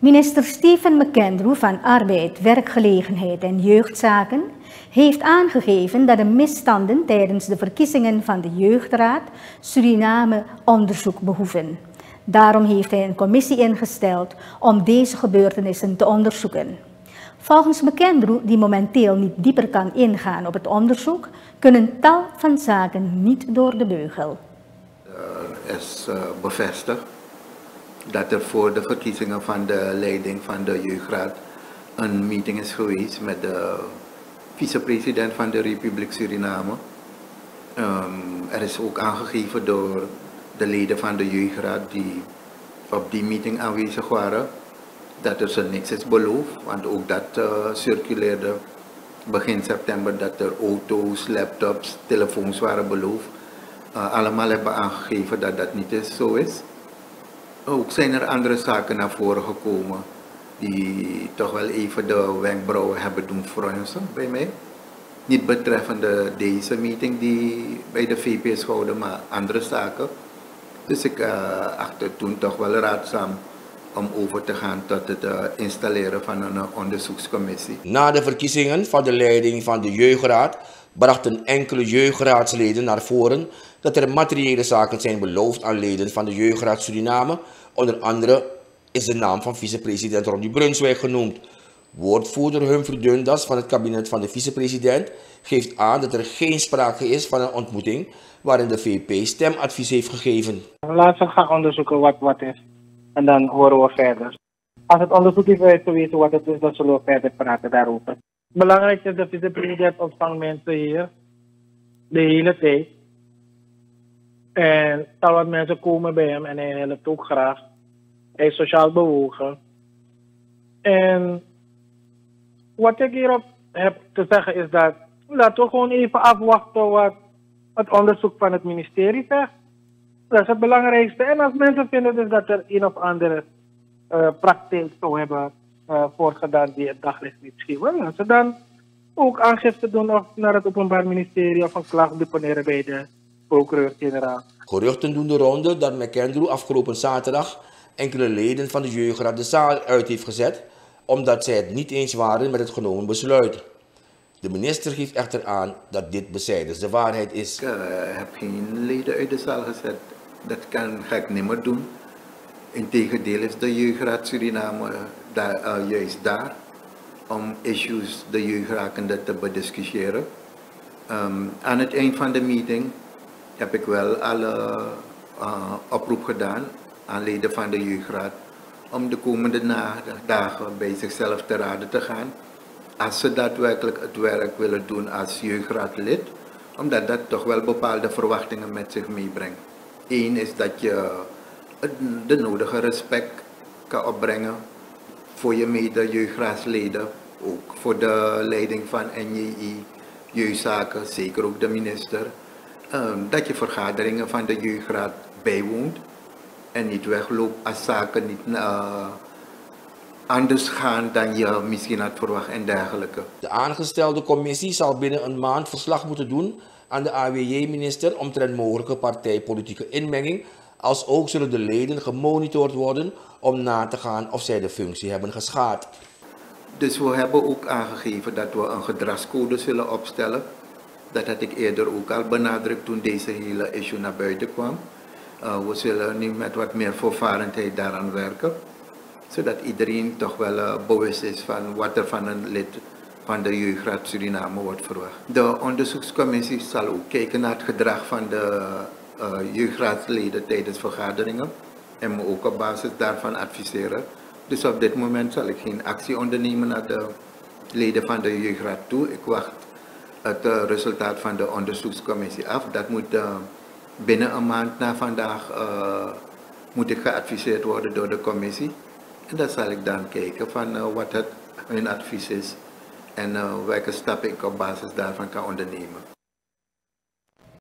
Minister Stephen McAndrew van Arbeid, Werkgelegenheid en Jeugdzaken heeft aangegeven dat de misstanden tijdens de verkiezingen van de Jeugdraad Suriname onderzoek behoeven. Daarom heeft hij een commissie ingesteld om deze gebeurtenissen te onderzoeken. Volgens McAndrew, die momenteel niet dieper kan ingaan op het onderzoek, kunnen tal van zaken niet door de beugel. Is bevestigd dat er voor de verkiezingen van de leiding van de Jeugdraad een meeting is geweest met de vicepresident van de Republiek Suriname. Er is ook aangegeven door de leden van de Jeugdraad die op die meeting aanwezig waren dat er niks is beloofd, want ook dat circuleerde begin september dat er auto's, laptops, telefoons waren beloofd. Allemaal hebben aangegeven dat dat niet zo is. Ook zijn er andere zaken naar voren gekomen die toch wel even de wenkbrauwen hebben doen fronsen bij mij. Niet betreffende deze meeting die bij de VP is gehouden, maar andere zaken. Dus ik achtte toen toch wel raadzaam om over te gaan tot het installeren van een onderzoekscommissie. Na de verkiezingen van de leiding van de Jeugdraad brachten enkele jeugdraadsleden naar voren dat er materiële zaken zijn beloofd aan leden van de Jeugdraad Suriname. Onder andere is de naam van vicepresident Ronnie Brunswijk genoemd. Woordvoerder Humphrey Dundas van het kabinet van de vicepresident geeft aan dat er geen sprake is van een ontmoeting waarin de VP stemadvies heeft gegeven. Laten we gaan onderzoeken wat is en dan horen we verder. Als het onderzoek is weten wat het is, dan zullen we verder praten daarover. Belangrijk is de vicepresident ontvangt mensen hier de hele tijd. En tal wat mensen komen bij hem en hij helpt ook graag. Hij is sociaal bewogen. En wat ik hierop heb te zeggen is dat laten we gewoon even afwachten wat het onderzoek van het ministerie zegt. Dat is het belangrijkste. En als mensen vinden dus dat er een of andere praktijk zou hebben voortgedaan die het daglicht niet schiet, laten ze dan ook aangifte doen of naar het Openbaar Ministerie of een klacht deponeren bij de procureur-generaal. Geruchten doen de ronde dat McAndrew afgelopen zaterdag enkele leden van de Jeugdraad de zaal uit heeft gezet omdat zij het niet eens waren met het genomen besluit. De minister geeft echter aan dat dit bezijds de waarheid is. Ik heb geen leden uit de zaal gezet. Dat ga ik niet meer doen. Integendeel is de Jeugdraad Suriname juist daar om issues de jeugdrakende te bediscussiëren. Aan het eind van de meeting heb ik wel alle oproep gedaan aan leden van de Jeugdraad om de komende dagen bij zichzelf te raden te gaan. Als ze daadwerkelijk het werk willen doen als jeugdraadlid, omdat dat toch wel bepaalde verwachtingen met zich meebrengt. Eén is dat je de nodige respect kan opbrengen voor je mede-jeugdraadsleden, ook voor de leiding van NJI, jeugdzaken, zeker ook de minister. Dat je vergaderingen van de jeugdraad bijwoont en niet wegloopt als zaken niet anders gaan dan je misschien had verwacht en dergelijke. De aangestelde commissie zal binnen een maand verslag moeten doen aan de AWJ-minister omtrent mogelijke partijpolitieke inmenging. Als ook zullen de leden gemonitord worden om na te gaan of zij de functie hebben geschaad. Dus we hebben ook aangegeven dat we een gedragscode zullen opstellen. Dat had ik eerder ook al benadrukt toen deze hele issue naar buiten kwam. We zullen nu met wat meer voorvarendheid daaraan werken. Zodat iedereen toch wel bewust is van wat er van een lid van de Jeugdraad Suriname wordt verwacht. De onderzoekscommissie zal ook kijken naar het gedrag van de jeugdraadsleden tijdens vergaderingen en me ook op basis daarvan adviseren. Dus op dit moment zal ik geen actie ondernemen naar de leden van de Jeugdraad toe. Ik wacht het resultaat van de onderzoekscommissie af. Dat moet binnen een maand na vandaag moet ik geadviseerd worden door de commissie. En dan zal ik dan kijken van wat hun advies is en welke stappen ik op basis daarvan kan ondernemen.